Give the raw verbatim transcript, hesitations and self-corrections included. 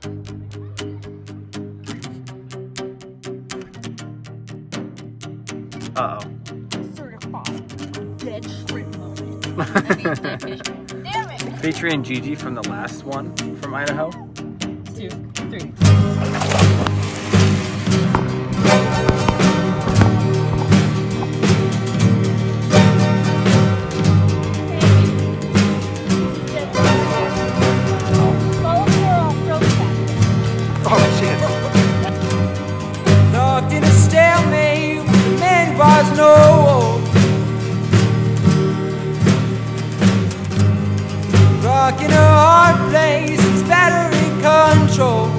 Uh-oh. Certified dead shrimp moment. Damn it! Featuring Gigi from the last one from Idaho. Two, three. Oh shit. Locked in a stalemate with the man who was no Rock in a hard place, it's battery control.